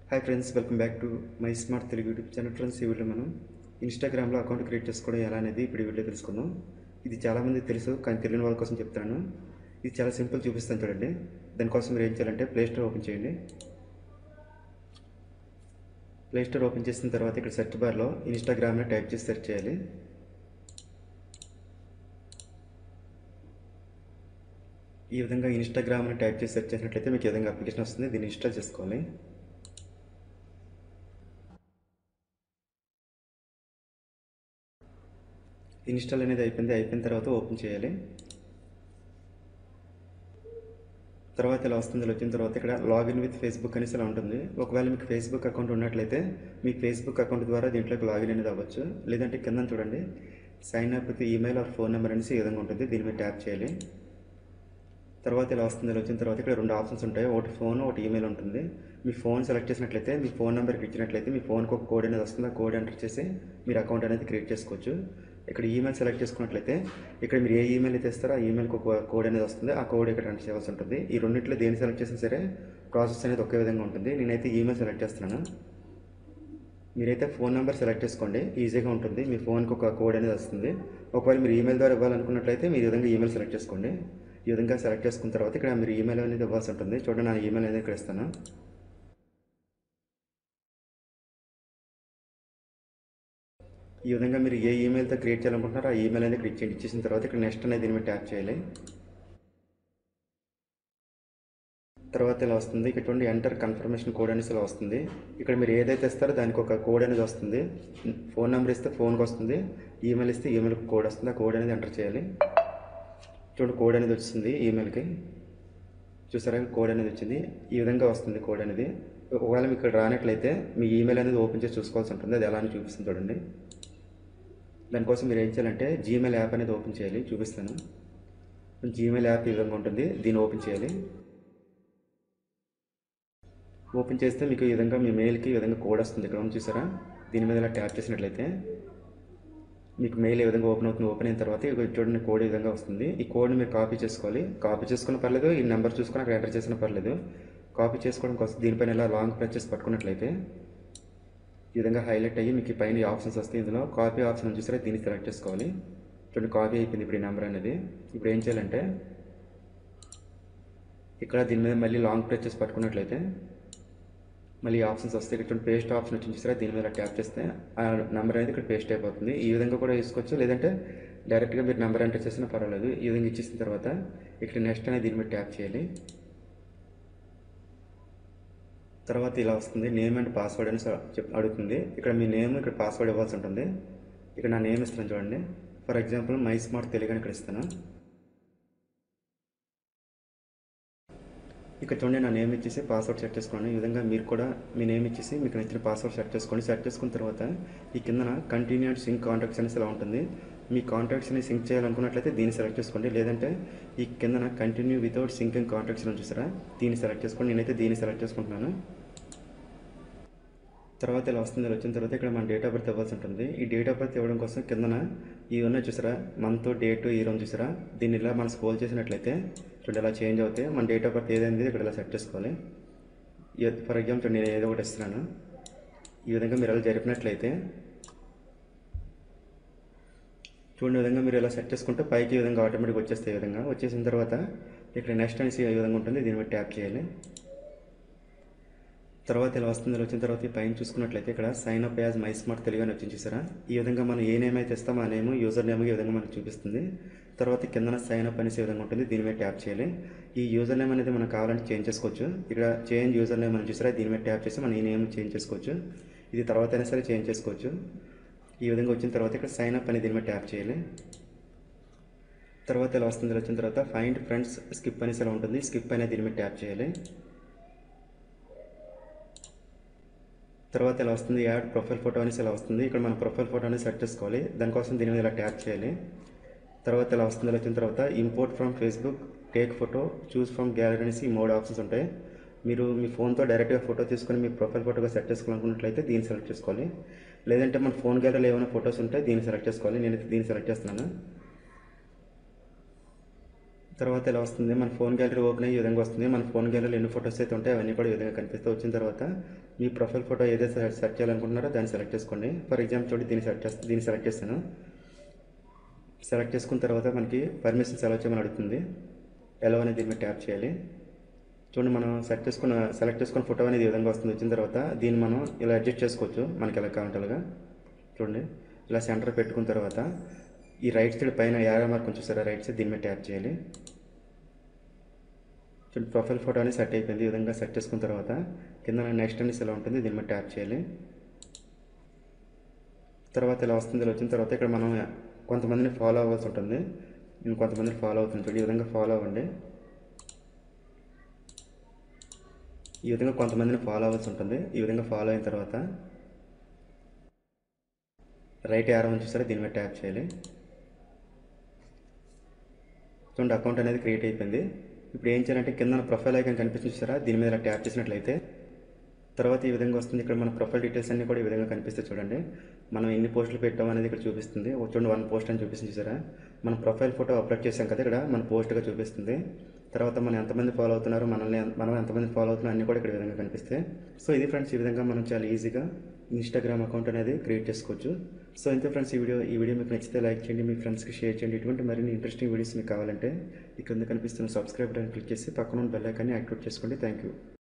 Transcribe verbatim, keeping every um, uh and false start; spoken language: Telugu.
Hi friends, welcome back to my smart Telugu YouTube channel. Friends, ఈ వీడియో మనం ఇన్స్టాగ్రామ్లో అకౌంట్ క్రియేట్ చేసుకోవడం ఎలా అనేది ఇప్పుడు ఈ వీడియో తెలుసుకుందాం. ఇది చాలామంది తెలుసు, కానీ తెలియని వాళ్ళ కోసం చెప్తాను. ఇది చాలా సింపుల్, చూపిస్తాను చూడండి. దానికోసం మీరు ఏం చేయాలంటే ప్లే స్టోర్ ఓపెన్ చేయండి. ప్లే స్టోర్ ఓపెన్ చేసిన తర్వాత ఇక్కడ సెర్చ్ బార్లో ఇన్స్టాగ్రామ్ని టైప్ చేసి సెర్చ్ చేయాలి. ఈ విధంగా ఇన్స్టాగ్రామ్ని టైప్ చేసి సెర్చ్ చేసినట్లయితే మీకు ఈ విధంగా అప్లికేషన్ వస్తుంది. దీన్ని ఇన్స్టాల్ చేసుకోవాలి. ఇన్స్టాల్ అనేది అయిపోయింది. అయిపోయిన తర్వాత ఓపెన్ చేయాలి. తర్వాత ఇలా వస్తుంది. వచ్చిన తర్వాత ఇక్కడ లాగిన్ విత్ ఫేస్బుక్ అనేసి ఇలా ఉంటుంది. ఒకవేళ మీకు ఫేస్బుక్ అకౌంట్ ఉన్నట్లయితే మీ ఫేస్బుక్ అకౌంట్ ద్వారా దీంట్లోకి లాగిన్ అనేది అవ్వచ్చు. లేదంటే కింద చూడండి, sign up with email or phone number అనేసి ఈ విధంగా ఉంటుంది. దీని మీద ట్యాప్ చేయాలి. తర్వాత ఇలా వస్తుంది. వచ్చిన తర్వాత ఇక్కడ రెండు ఆప్షన్స్ ఉంటాయి. ఒకటి ఫోన్, ఒకటి ఈమెయిల్ ఉంటుంది. మీ ఫోన్ సెలెక్ట్ చేసినట్లయితే మీ ఫోన్ నెంబర్కి ఇచ్చినట్లయితే మీ ఫోన్కి ఒక కోడ్ అనేది వస్తుంది. ఆ కోడ్ ఎంటర్ చేసి మీరు అకౌంట్ అనేది క్రియేట్ చేసుకోవచ్చు. ఇక్కడ ఈమెయిల్ సెలెక్ట్ చేసుకున్నట్లయితే ఇక్కడ మీరు ఏ ఈమెయిల్ అయితే ఇస్తారో ఆ ఈమెయిల్కి ఒక కోడ్ అనేది వస్తుంది. ఆ కోడ్ ఇక్కడ ఎంటర్ చేయాల్సి ఉంటుంది. ఈ రెండింటిలో దేని సెలెక్ట్ చేసినా సరే ప్రాసెస్ అనేది ఒకే విధంగా ఉంటుంది. నేనైతే ఈమెయిల్ సెలెక్ట్ చేస్తున్నాను. మీరైతే ఫోన్ నెంబర్ సెలెక్ట్ చేసుకోండి, ఈజీగా ఉంటుంది. మీ ఫోన్కి ఒక కోడ్ అనేది వస్తుంది. ఒకవేళ మీరు ఈమెయిల్ ద్వారా ఇవ్వాలనుకున్నట్లయితే మీరు ఈ విధంగా ఈమెయిల్ సెలెక్ట్ చేసుకోండి. ఈ విధంగా సెలెక్ట్ చేసుకున్న తర్వాత ఇక్కడ మీరు ఈమెయిల్ అనేది ఇవ్వాల్సి ఉంటుంది. చూడండి, నా ఈమెయిల్ అనేది ఇక్కడ ఇస్తాను. ఈ విధంగా మీరు ఏ ఈమెయిల్తో క్రియేట్ చేయాలనుకుంటున్నారో ఆ ఈమెయిల్ అనేది క్రియేట్ చేయండి. ఇచ్చేసిన తర్వాత ఇక్కడ నెక్స్ట్ అనేది దీని మీద ట్యాప్ చేయాలి. తర్వాత ఇలా వస్తుంది. ఇక్కడ చూడండి, ఎంటర్ కన్ఫర్మేషన్ కోడ్ అనేసి ఇలా వస్తుంది. ఇక్కడ మీరు ఏదైతే ఇస్తారో దానికి ఒక కోడ్ అనేది వస్తుంది. ఫోన్ నెంబర్ ఇస్తే ఫోన్కి వస్తుంది, ఈమెయిల్ ఇస్తే ఈమెయిల్కి కోడ్ వస్తుంది. ఆ కోడ్ అనేది ఎంటర్ చేయాలి. చూడండి, కోడ్ అనేది వచ్చింది. ఈమెయిల్కి చూసారా, కోడ్ అనేది వచ్చింది. ఈ విధంగా వస్తుంది కోడ్ అనేది. ఒకవేళ మీకు ఇక్కడ రానట్లయితే మీ ఈమెయిల్ అనేది ఓపెన్ చేసి చూసుకోవాల్సి ఉంటుంది. అది ఎలా అని చూపిస్తుంది చూడండి. దానికోసం మీరు ఏం చేయాలంటే జీమెయిల్ యాప్ అనేది ఓపెన్ చేయాలి. చూపిస్తాను. జీమెయిల్ యాప్ ఈ విధంగా ఉంటుంది. దీన్ని ఓపెన్ చేయాలి. ఓపెన్ చేస్తే మీకు ఈ విధంగా మీ మెయిల్కి ఈ విధంగా కోడ్ వస్తుంది. ఇక్కడ చూసారా, దీని మీద ఇలా ట్యాప్ చేసినట్లయితే మీకు మెయిల్ ఏ విధంగా ఓపెన్ అవుతుంది. ఓపెన్ అయిన తర్వాత ఇక్కడ చూడండి, కోడ్ ఈ విధంగా వస్తుంది. ఈ కోడ్ని మీరు కాపీ చేసుకోవాలి. కాపీ చేసుకున్న పర్లేదు, ఈ నెంబర్ చూసుకుని అక్కడ ఎంటర్ చేసిన పర్లేదు. కాపీ చేసుకోవడం కోసం దీనిపైన ఇలా లాంగ్ ప్రెస్ చేసి పట్టుకున్నట్లయితే ఈ విధంగా హైలైట్ అయ్యి మీకు పైన ఆప్షన్స్ వస్తాయి. ఇందులో కాపీ ఆప్షన్ చూసారా, దీన్ని సెలెక్ట్ చేసుకోవాలి. చూడండి, కాపీ అయిపోయింది ఇప్పుడు ఈ నెంబర్ అనేది. ఇప్పుడు ఏం చేయాలంటే ఇక్కడ దీని మీద మళ్ళీ లాంగ్ ప్రెస్ చేసి పట్టుకున్నట్లయితే మళ్ళీ ఆప్షన్స్ వస్తాయి. ఇక్కడ పేస్ట్ ఆప్షన్ వచ్చింది చూసారా, దీని మీద ట్యాప్ చేస్తే ఆ నెంబర్ అనేది ఇక్కడ పేస్ట్ అయిపోతుంది. ఈ విధంగా కూడా వేసుకోవచ్చు, లేదంటే డైరెక్ట్గా మీరు నెంబర్ ఎంటర్ చేసినా పర్వాలేదు. ఈ విధంగా ఇచ్చేసిన తర్వాత ఇక్కడ నెక్స్ట్ అనేది దీని మీద ట్యాప్ చేయాలి. తర్వాత ఇలా వస్తుంది, నేమ్ అండ్ పాస్వర్డ్ అని చెప్ అడుగుతుంది. ఇక్కడ మీ నేమ్, ఇక్కడ పాస్వర్డ్ ఇవ్వాల్సి ఉంటుంది. ఇక్కడ నా నేమ్ ఇస్తాను చూడండి. For example my smart Telugu అని ఇక్కడ ఇస్తాను. ఇక్కడ చూడండి, నా నేమ్ ఇచ్చేసి పాస్వర్డ్ సెట్ చేసుకోండి. ఈ విధంగా మీరు కూడా మీ నేమ్ ఇచ్చేసి మీకు నచ్చిన పాస్వర్డ్ సెట్ చేసుకోండి. సెట్ చేసుకున్న తర్వాత ఈ కిందన కంటిన్యూ అండ్ సింక్ కాంటాక్ట్స్ అనేసి ఇలా ఉంటుంది. మీ కాంటాక్ట్స్ని సింక్ చేయాలనుకున్నట్లయితే దీన్ని సెలెక్ట్ చేసుకోండి. లేదంటే ఈ కిందన కంటిన్యూ వితౌట్ సింకింగ్ కాంటాక్ట్స్ అని చూసారా, దీన్ని సెలెక్ట్ చేసుకోండి. నేనైతే దీన్ని సెలెక్ట్ చేసుకుంటున్నాను. తర్వాత ఇలా వస్తుంది. వచ్చిన తర్వాత ఇక్కడ మన డేట్ ఆఫ్ బర్త్ ఇవ్వాల్సి ఉంటుంది. ఈ డేట్ ఆఫ్ బర్త్ ఇవ్వడం కోసం కిందన ఈ ఉన్నాయి చూసారా, మంత్, డేట్, ఈ రోజు చూసారా, దీన్ని ఇలా మనం స్క్రోల్ చేసినట్లయితే చూడండి ఇలా చేంజ్ అవుతాయి. మన డేట్ ఆఫ్ బర్త్ ఏదైంది ఇక్కడ ఇలా సెట్ చేసుకోవాలి. ఫర్ ఎగ్జాంపుల్ నేను ఏదో ఒకటి ఇస్తున్నాను. ఈ విధంగా మీరు ఇలా జరిపినట్లయితే చూడండి, ఈ విధంగా మీరు ఇలా సెట్ చేసుకుంటే పైకి ఈ విధంగా ఆటోమేటిక్గా వచ్చేస్తాయి. ఈ విధంగా వచ్చేసిన తర్వాత ఇక్కడ నెక్స్ట్ అనేసి ఈ విధంగా ఉంటుంది. దీని మీద ట్యాప్ చేయాలి. తర్వాత ఇలా వస్తుంది. వచ్చిన తర్వాత ఈ పైన చూసుకున్నట్లయితే ఇక్కడ sign up as my smart Telugu అని వచ్చింది చూసారా. ఈ విధంగా మనం ఏ నేమ్ అయితే ఇస్తామో ఆ నేమ్, యూజర్ నేమ్ ఈ విధంగా మనకు చూపిస్తుంది. తర్వాత కింద సైన్ అప్ అనేసి ఈ విధంగా ఉంటుంది. దీని మీద ట్యాప్ చేయాలి. ఈ యూజర్ నేమ్ అనేది మనకు కావాలంటే చేంజ్ చేసుకోవచ్చు. ఇక్కడ చేంజ్ యూజర్ నేమ్ అని చూసారా, దీని మీద ట్యాప్ చేసి మనం ఈ నేమ్ చేంజ్ చేసుకోవచ్చు. ఇది తర్వాత అయినా సరే చేంజ్ చేసుకోవచ్చు. ఈ విధంగా వచ్చిన తర్వాత ఇక్కడ సైన్ అప్ అనేది దీని మీద ట్యాప్ చేయాలి. తర్వాత ఇలా వస్తుంది. వచ్చిన తర్వాత ఫైండ్ ఫ్రెండ్స్ స్కిప్ అనేసి ఇలా ఉంటుంది. స్కిప్ అనేది దీని మీద ట్యాప్ చేయాలి. తర్వాత ఇలా వస్తుంది, యాడ్ ప్రొఫైల్ ఫోటో అనేసి ఇలా వస్తుంది. ఇక్కడ మన ప్రొఫైల్ ఫోటో అనేది సెట్ చేసుకోవాలి. దానికోసం దీని మీద ఇలా ట్యాప్ చేయాలి. తర్వాత ఇలా వస్తుంది. వచ్చిన తర్వాత import from Facebook, take photo, choose from gallery అనేసి ఈ మూడు ఆప్షన్స్ ఉంటాయి. మీరు మీ ఫోన్తో డైరెక్ట్గా ఫోటో తీసుకొని మీ ప్రొఫైల్ ఫోటోగా సెట్ చేసుకోవాలనుకున్నట్లయితే దీన్ని సెలెక్ట్ చేసుకోవాలి. లేదంటే మన ఫోన్ గ్యాలరీలో ఏమైనా ఫొటోస్ ఉంటే దీన్ని సెలెక్ట్ చేసుకోవాలి. నేనైతే దీన్ని సెలెక్ట్ చేస్తున్నాను. తర్వాత ఇలా వస్తుంది, మన ఫోన్ గ్యాలరీ ఓపెన్ అయ్యే విధంగా వస్తుంది. మన ఫోన్ గ్యాలరీలో ఎన్ని ఫొటోస్ అయితే ఉంటాయి అవన్నీ కూడా ఈ విధంగా కనిపిస్తూ వచ్చిన తర్వాత మీ ప్రొఫైల్ ఫోటో ఏదైతే సెర్చ్ చేయాలనుకుంటున్నారో దాన్ని సెలెక్ట్ చేసుకోండి. ఫర్ ఎగ్జాంపుల్ చూడండి, దీన్ని సెలెక్ట్ చేస్తే దీన్ని సెలెక్ట్ చేస్తాను. సెలెక్ట్ చేసుకున్న తర్వాత మనకి పర్మిషన్స్ అలౌ చేయమని అడుగుతుంది. ఎలా అనేది దీని మీద ట్యాప్ చేయాలి. చూడండి, మనం సెలెక్ట్ చేసుకున్న సెలెక్ట్ చేసుకున్న ఫోటో అనేది ఈ విధంగా వస్తుంది. వచ్చిన తర్వాత దీన్ని మనం ఇలా అడ్జస్ట్ చేసుకోవచ్చు మనకి ఎలా కావాలంటే అలాగా. చూడండి, ఇలా సెంటర్ పెట్టుకున్న తర్వాత ఈ రైట్ సైడ్ పైన యారో మార్క్ చూసారా, రైట్ సైడ్ దీని మీద ట్యాప్ చేయాలి. చూడండి, ప్రొఫైల్ ఫోటో అనేది సెట్ అయిపోయింది. ఈ విధంగా సెట్ చేసుకున్న తర్వాత కింద నెక్స్ట్ అనేసి ఇలా ఉంటుంది, దీని మీద ట్యాప్ చేయాలి. తర్వాత ఇలా వస్తుంది. ఇలా వచ్చిన తర్వాత ఇక్కడ మనం కొంతమందిని ఫాలో అవ్వాల్సి ఉంటుంది. నేను కొంతమందిని ఫాలో అవుతుంది. చూడండి, ఈ విధంగా ఫాలో అవ్వండి. ఈ విధంగా కొంతమందిని ఫాలో అవ్వాల్సి ఉంటుంది. ఈ విధంగా ఫాలో అయిన తర్వాత రైట్ యారో అని చూసారా, దీని మీద ట్యాప్ చేయాలి. చూడండి, అకౌంట్ అనేది క్రియేట్ అయిపోయింది. ఇప్పుడు ఏం చేయాలంటే కింద ప్రొఫైల్ ఐకాన్ కనిపిస్తుంది చూసారా, దీని మీద ట్యాప్ చేసినట్లయితే తర్వాత ఈ విధంగా వస్తుంది. ఇక్కడ మన ప్రొఫైల్ డీటెయిల్స్ అన్నీ కూడా ఈ విధంగా కనిపిస్తాయి. చూడండి, మనం ఎన్ని పోస్టులు పెట్టాం అనేది ఇక్కడ చూపిస్తుంది. చూడండి, వన్ పోస్ట్ అని చూపిస్తుంది చూసారా. మన ప్రొఫైల్ ఫోటో అప్లోడ్ చేసాం కదా, ఇక్కడ మన పోస్ట్గా చూపిస్తుంది. తర్వాత మనం ఎంతమంది ఫాలో అవుతున్నారో, మనల్ని మనం ఎంతమంది ఫాలో అవుతున్నారో అన్నీ కూడా ఇక్కడ ఈ విధంగా కనిపిస్తాయి. సో ఇది ఫ్రెండ్స్, ఈ విధంగా మనం చాలా ఈజీగా ఇన్స్టాగ్రామ్ అకౌంట్ అనేది క్రియేట్ చేసుకోవచ్చు. సో ఇంతే ఫ్రెండ్స్, ఈ వీడియో ఈ వీడియో మీకు నచ్చితే లైక్ చేయండి, మీ ఫ్రెండ్స్కి షేర్ చేయండి. ఇటువంటి మరిన్ని ఇంట్రెస్టింగ్ వీడియోస్ మీకు కావాలంటే ఇక్కడ కనిపిస్తున్న సబ్స్క్రైబ్ బటన్ క్లిక్ చేసి పక్కన ఉన్న బెల్ ఐకాన్ని యాక్టివేట్ చేసుకోండి. Thank you.